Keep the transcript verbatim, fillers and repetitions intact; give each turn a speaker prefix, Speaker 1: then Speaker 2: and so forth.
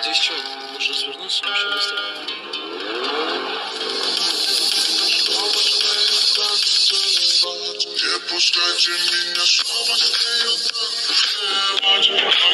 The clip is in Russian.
Speaker 1: Здесь что, можно свернуться вообще быстро? Не пускайте меня, чтобы